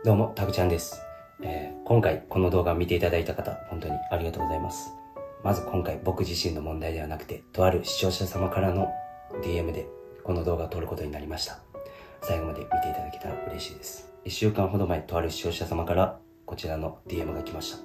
どうも、たくちゃんです。今回この動画を見ていただいた方、本当にありがとうございます。まず今回僕自身の問題ではなくて、とある視聴者様からの DM でこの動画を撮ることになりました。最後まで見ていただけたら嬉しいです。1週間ほど前、とある視聴者様からこちらの DM が来ました。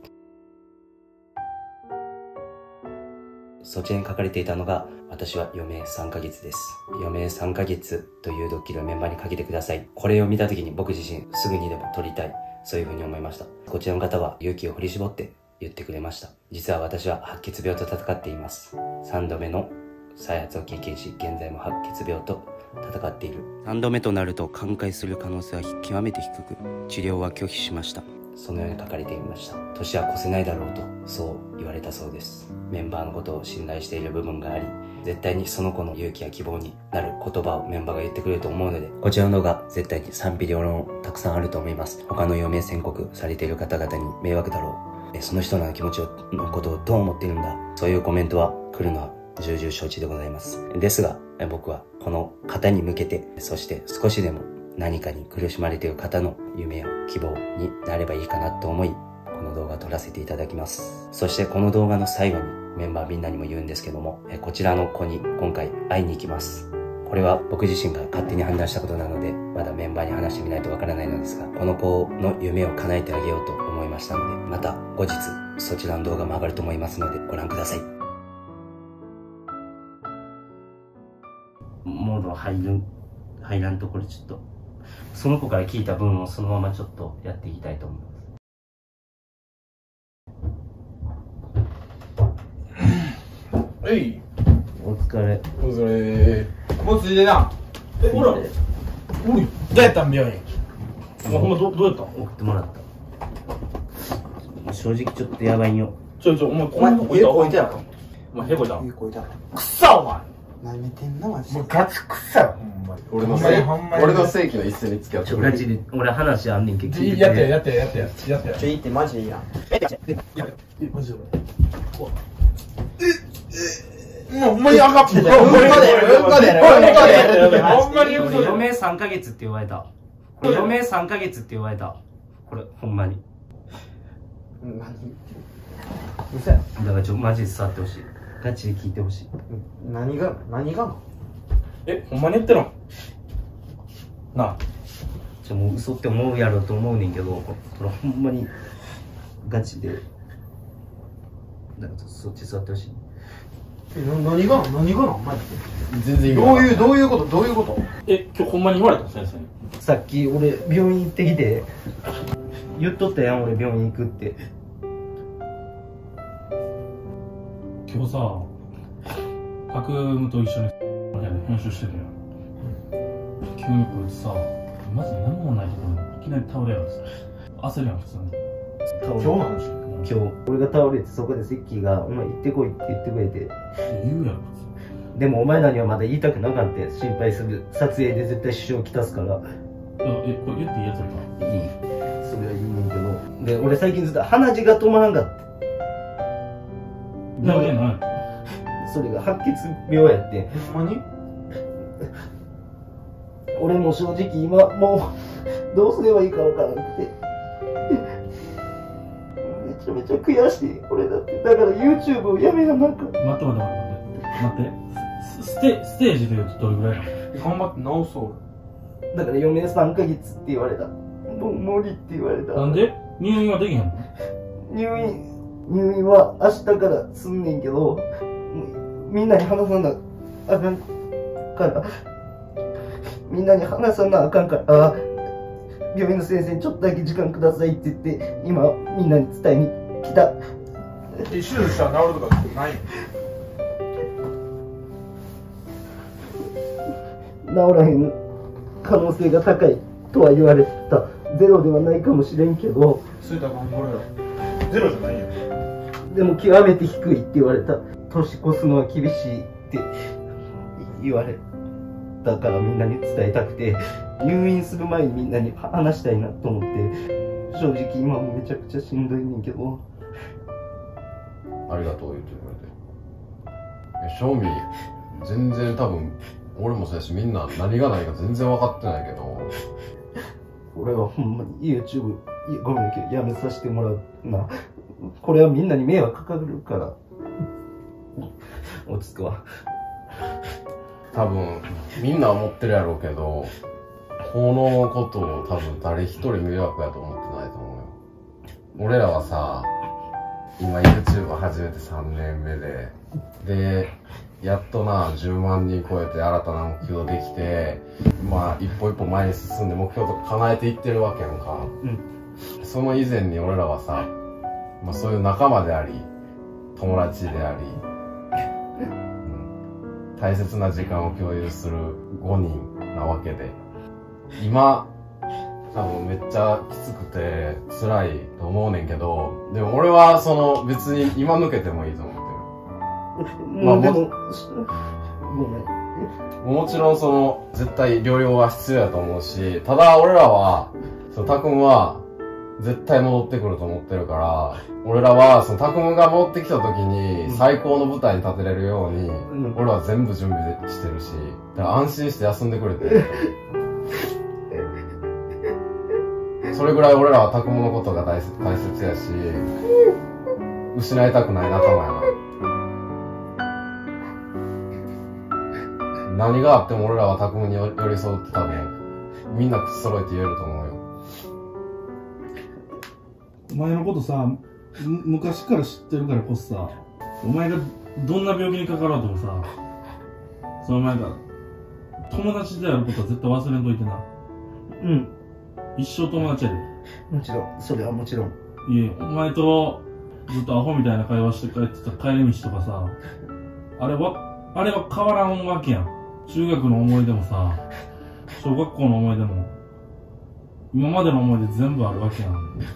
そちらに書かれていたのが、私は余命3ヶ月です。余命3ヶ月というドッキリをメンバーにかけてください。これを見た時に僕自身すぐにでも撮りたい。そういう風に思いました。こちらの方は勇気を振り絞って言ってくれました。実は私は白血病と戦っています。3度目の再発を経験し、現在も白血病と戦っている。3度目となると寛解する可能性は極めて低く、治療は拒否しました。そのように書かれていました。年は越せないだろうと、そう言われたそうです。メンバーのことを信頼している部分があり、絶対にその子の勇気や希望になる言葉をメンバーが言ってくれると思うので、こちらの動画絶対に賛否両論たくさんあると思います。他の余命宣告されている方々に迷惑だろう、その人の気持ちのことをどう思っているんだ、そういうコメントは来るのは重々承知でございます。ですが僕はこの方に向けて、そして少しでも何かに苦しまれている方の夢や希望になればいいかなと思い、この動画を撮らせていただきます。そしてこの動画の最後にメンバーみんなにも言うんですけども、こちらの子に今回会いに行きます。これは僕自身が勝手に判断したことなので、まだメンバーに話してみないとわからないのですが、この子の夢を叶えてあげようと思いましたので、また後日そちらの動画も上がると思いますのでご覧ください。モード入らんところちょっとその子から聞いた分をそのままちょっとやっていきたいと思います。 はい。 お疲れ。 お疲れ。もうついてな。ほら。おい。どうやったん病院。ほんまどうやったん。 送ってもらった。正直ちょっとやばいんよ。 お前こんなとこいた。 こいたやろ。 お前へこいた。 こいた。 くっさお前。 何見てんのマジで。 もうガチくっさよ。 俺の正規の一斉に付き合ってくれ。 ガチで俺話あんねんけど。 やってや。 いいってマジでいいやん。 マジで。もうほんまにあかん。ほんまに余命3ヶ月って言われた。余命3ヶ月って言われた。これほんまに。 何うそや。 だからマジで座ってほしい。ガチで聞いてほしい。 何がほんまに言ってるのなあ。 もう嘘って思うやろと思うねんけど、これほんまにガチで。だからそっち座ってほしい。 何がマジで。 全然どういうこと今日ほんまに言われた先生に。 さっき俺病院行ってきて言っとったやん、俺病院行くって。 今日さ、角夢と一緒に編集してるやん。急にこいつさ、マジで何もないところにいきなり倒れやろってさ、焦るやん普通に。 今日の話。 今日俺が倒れて、そこでセッキーが「お前行ってこい」って言ってくれて、 言うやろでもお前らにはまだ言いたくなかった。心配する。撮影で絶対支障をきたすから。 これ言っていいやつやったいい、それはいいねんけど。で俺最近ずっと鼻血が止まらんかった。 なんでないそれが白血病やって。 ほんまに俺も正直今もうどうすればいいか分からなくて、めちゃめちゃ悔しい。俺だってだから YouTube をやめななんか。 待って。ステージで言うとどれぐらいなの。 頑張って直そう。 だから余命3ヶ月って言われた。もう無理って言われた。 なんで入院はできへんの。 入院は明日からすんねんけど、みんなに話さなあかんから病院の先生にちょっとだけ時間くださいって言って今みんなに伝えに来た。 手術したら治るとかない治らへん可能性が高いとは言われた。ゼロではないかもしれんけど、 そういったら頑張れよ。ゼロじゃないよ。 でも極めて低いって言われた。年越すのは厳しいって言われたからみんなに伝えたくて、入院する前にみんなに話したいなと思って。正直今もめちゃくちゃしんどいねんけど。 ありがとう言ってくれて。正味全然多分俺もそうやし、みんな何が何か全然分かってないけど、 俺はほんまに YouTube ごめんけどやめさせてもらうな。これはみんなに迷惑かかるから。落ち着くわ。 多分みんな思ってるやろうけど、このことを多分誰一人迷惑やと思ってないと思うよ。俺らはさ、今 YouTube 始めて3年目でやっとな10万人超えて新たな目標できて、まあ一歩一歩前に進んで目標とか叶えていってるわけやんか。その以前に俺らはさ、まあそういう仲間であり友達であり、大切な時間を共有する5人なわけで、今多分めっちゃきつくて辛いと思うねんけど、でも俺はその別に今抜けてもいいと思ってる。まあでもごめん。もちろんその絶対療養は必要やと思うし、ただ俺らはそのタクムは絶対戻ってくると思ってるから、俺らはそのタクムが戻ってきた時に最高の舞台に立てれるように、俺は全部準備してるし、だから安心して休んでくれて。それぐらい俺らはタクムのことが大切やし、失いたくない仲間やな。何があっても俺らはタクムに寄り添うって多分みんな口揃えて言えると思うよ。 お前のことさ、昔から知ってるからこそさ、お前がどんな病気にかかろうともさ、そのお前が友達であることは絶対忘れんといてな。 うん。 一生友達やで。 もちろん、それはもちろん。 いえ、お前とずっとアホみたいな会話して帰ってた帰り道とかさ、あれは変わらんわけやん。中学の思い出もさ、小学校の思い出も、今までの思い出全部あるわけやん。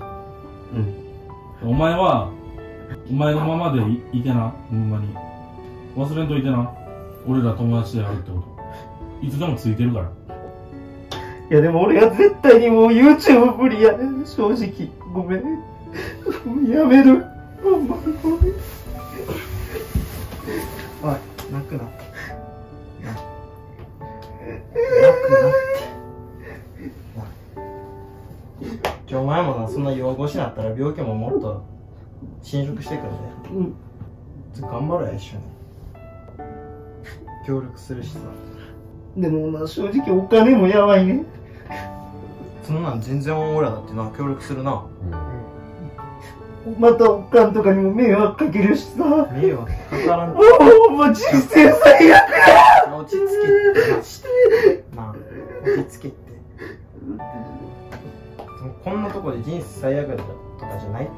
お前は、お前のままで いてな、ほんまに。忘れんといてな。俺ら友達であるってこと。いつでもついてるから。 いやでも俺は絶対にもう YouTube 無理やね。正直。ごめん。やめる。ほんまにごめん。おい、泣くな。 お前もな、そんな養護士になったら病気ももっと侵食してくるんで。頑張ろうや、一緒に。協力するしさ。 でもな、正直お金もやばいね。 そんなん全然俺らだってな、協力するな。 またおかんとかにも迷惑かけるしさ。 迷惑かからん。 もう人生最悪だ。 落ち着けってマジで。なあ、落ち着けって。こんなとこで人生最悪だとかじゃないって。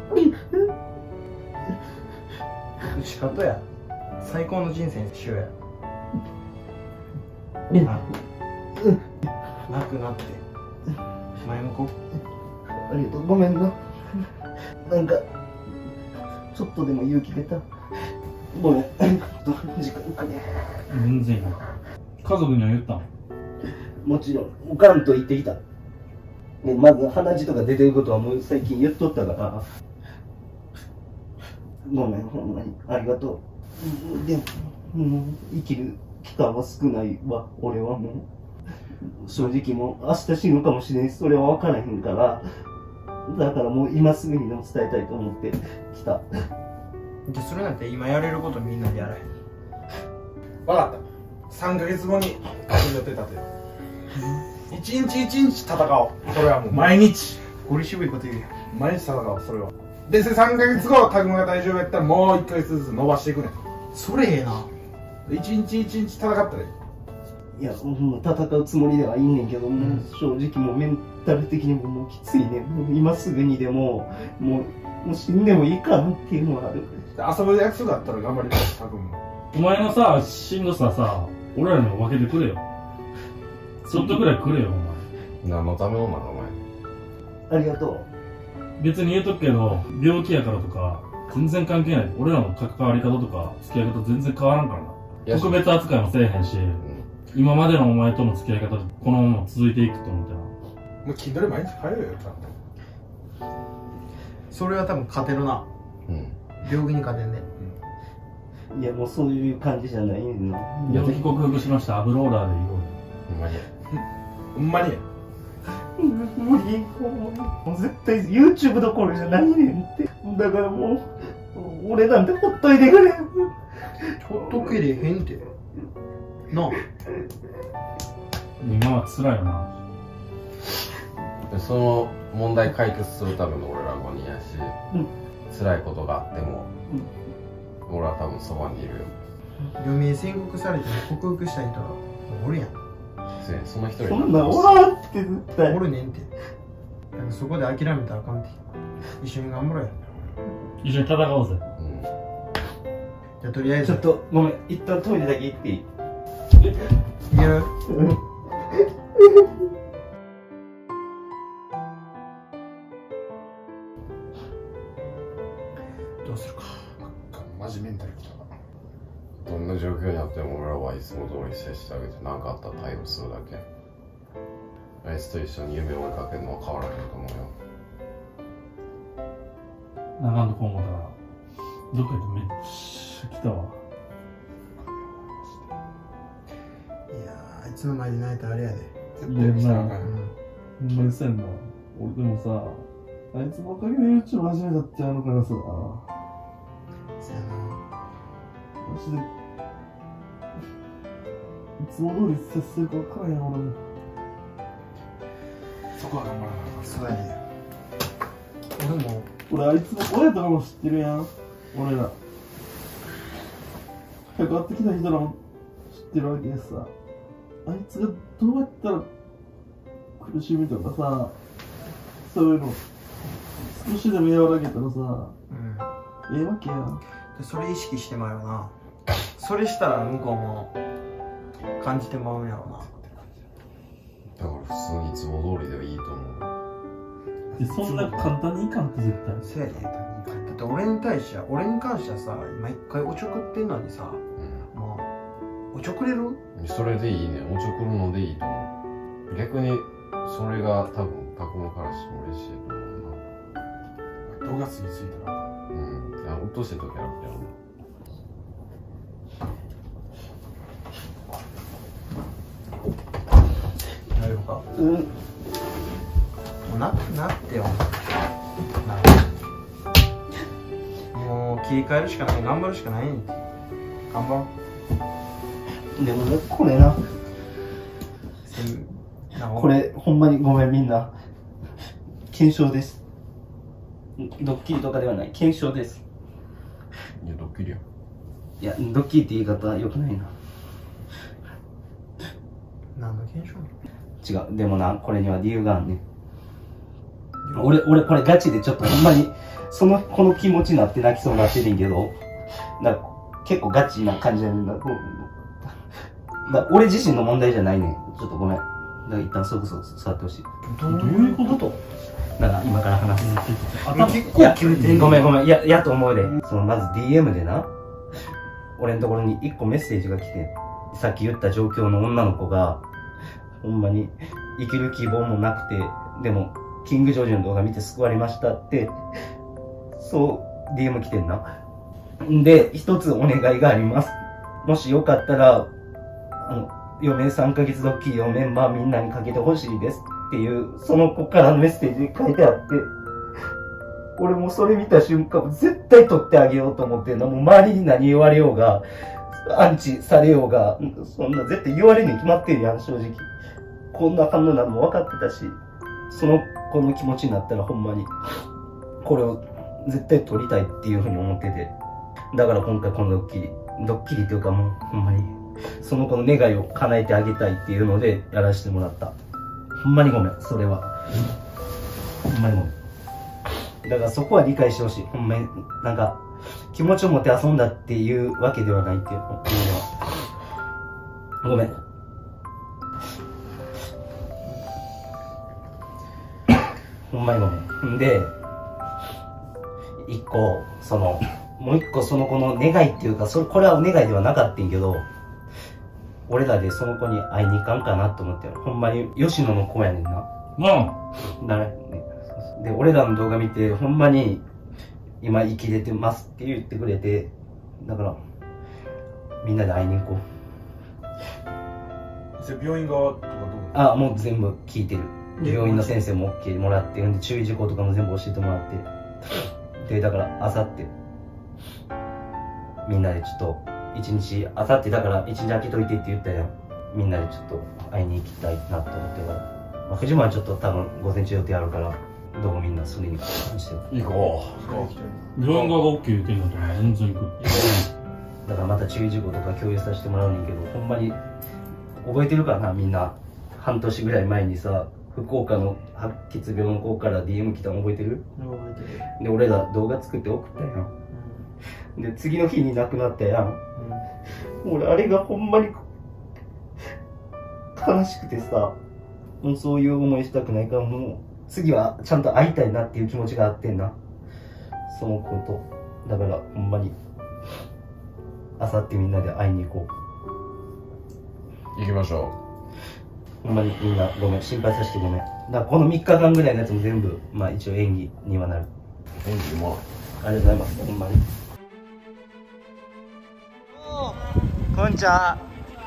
打ち方や。最高の人生にしようや。泣くなって。前向こう。 ありがとう、ごめんな。なんか、ちょっとでも勇気出た。ごめん、時間かね。 全然いいな。家族には言ったん？ もちろん、おかんと言ってきた。ね、まず鼻血とか出てることはもう最近言っとったから。ごめん、ほんまに。ありがとう。でも、もう生きる期間は少ないわ、俺はもう。正直もう明日死ぬかもしれんし、それは分からへんから。だからもう今すぐにでも伝えたいと思って来た。 で、それなんて今やれることみんなでやれ。 分かった。3ヶ月後に始めてたてよ。一日一日戦おう。それはもう毎日ゴリ渋いこと言うやん。 毎日戦おう、それは。で、3ヶ月後、タグマが大丈夫やったらもう1ヶ月ずつ伸ばしていくねん。 それええな。 一日一日戦ったらいい。 いや、もう戦うつもりではいいねんけど、もう正直もうメンタル的にもうきついねん。もう今すぐにでも、もう死んでもいいかなっていうのはある。 遊ぶ約束あったら頑張ります、タグマ。 お前のさ、しんどささ、俺らにも分けてくれよ。ちょっとくらいくれよ、お前。 何のためのなのお前。 ありがとう。 別に言うとくけど、病気やからとか、全然関係ない。俺らの関わり方とか、付き合い方全然変わらんからな。特別扱いもせえへんし、今までのお前との付き合い方、このまま続いていくと思ってな。 もう筋トレ毎日通うよ、ちゃんと。 それは多分勝てるな。病気に勝てんね。 いや、もうそういう感じじゃないねんな。 やっと克服しました。アブローラーでいこうよ。 ほんまに。 ほんまにや。 無理、もう絶対 YouTube どころじゃないねんって。だからもう、俺なんてほっといてくれ。 ほっとけれへんってなあ。 今は辛いよな。 でその問題解決するための俺ら5人やし、辛いことがあっても、俺は多分そばにいるよ。 余命宣告されても克服した人はおるやん。 その一人そんなんおらんって絶対。 おるねんて。だからそこで諦めたらあかんて。一緒に頑張ろうや。 一緒に戦おうぜ。 じゃあとりあえずちょっとごめん、一旦トイレだけ行っていい？ 言う。どうするか。 マジメンタルきたな。 どんな状況にあっても俺らはいつも通り接してあげて、何かあったら対応するだけ。あいつと一緒に夢を追いかけるのは変わらへんと思うよ。 長んとこ思うたら、どっかでめっちゃ来たわ。 いやー、あいつの前で泣いたらあれやで。 絶対見せたらあかんよ。 ほんまにそうやんな。俺でもさ、あいつのおかげで YouTube 始めたってあのからさ、 そうやな。 マジで、いつも通り接するか分からんやん、俺も。 そこは頑張らなあかん。 そうやね。俺も、 俺あいつの親とかも知ってるやん、俺ら。関わってきた人らも知ってるわけでさ、あいつがどうやったら苦しみとかさ、そういうの少しでも和らげたらさ、ええわけやん。 それ意識してまうよな。それしたら向こうも感じてまうんやろな。 だから普通にいつも通りでいいと思う。 そんな簡単にいかんって絶対。 そうやで。だって俺に関してはさ、今一回おちょくってんのにさ、もうおちょくれる？ それでいいね。おちょくるのでいいと思う。逆にそれが多分タクの彼氏も嬉しいと思うな。 動画つぎついたら。 うっとうしい時はやる。 大丈夫か？もうなってよ。もう切り替えるしかない。頑張るしかないねん。頑張ろう。 でもね、これな、 ここれほんまにごめんみんな。検証です。ドッキリとかではない。検証です。 いや、ドッキリや。 いや、ドッキリって言い方良くないな。 何の検証？ 違う。でもな、これには理由があんねん。俺これガチでちょっとほんまに、この気持ちになって泣きそうになってるんけど、結構ガチな感じやねんな。俺自身の問題じゃないねん。ちょっとごめん。だから一旦そこそ座ってほしい。 どういうこと？ だから今から話す。 結構決めてんの？ ごめん。やと思うで。まず DM でな、俺のところに1個メッセージが来て、さっき言った状況の女の子が、ほんまに生きる希望もなくて、でも、キングジョージの動画見て救われましたって、そう、DM 来てんな。で、一つお願いがあります。もしよかったら、余命3ヶ月ドッキリをメンバーみんなにかけてほしいですっていう、その子からのメッセージ書いてあって、俺もそれ見た瞬間、絶対撮ってあげようと思ってんの。もう周りに何言われようが、アンチされようが、そんな絶対言われるに決まってるやん、正直。こんな反応なのも分かってたし、その子の気持ちになったらほんまに、これを絶対撮りたいっていうふうに思ってて。だから今回このドッキリっていうかもうほんまに、その子の願いを叶えてあげたいっていうのでやらせてもらった。ほんまにごめん、それは。ほんまにごめん。だからそこは理解してほしい。ほんまに、気持ちを持って遊んだっていうわけではないっていうのは。ごめん。ほんまにごめん。で、もう一個その子の願いっていうか、これは願いではなかったんけど、俺らでその子に会いに行かんかなと思ってる。ほんまに吉野の子やねんな。で、俺らの動画見て、ほんまに今生きれてますって言ってくれて、だから、みんなで会いに行こう。 病院側とかどう？ もう全部聞いてる。 病院の先生も OK もらって、んで注意事項とかも全部教えてもらってで、だからあさってみんなでちょっと一日、あさってだから一日空けといてって言ったやん。みんなでちょっと会いに行きたいなと思ってるから、まあ、藤間はちょっと多分午前中予定あるから、どこみんなそれに関しては行こ病院側が OK 言ってんのと全然行く。 だからまた注意事項とか共有させてもらうねんけど、ほんまに覚えてるかな、みんな。半年ぐらい前にさ、福岡の白血病の子から DM 来たの覚えてる？ 覚えてる。 で、俺ら動画作って送ったやん。で、次の日に亡くなったやん。俺、あれがほんまに悲しくてさ、もうそういう思いしたくないから、もう次はちゃんと会いたいなっていう気持ちがあってんな。その子と。だからほんまに、あさってみんなで会いに行こう。行きましょう。ほんまにみんなごめん、心配させてごめん。だからこの3日間ぐらいのやつも全部、まあ一応演技にはなる。 演技もありがとうございます、ほんまに。こんにちは。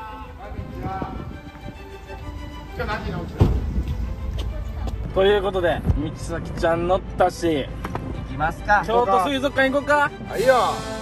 今日何時に起きた？ ということで、三木咲ちゃん乗ったし、 行きますか。 京都水族館行こうか。 あ、いいよ。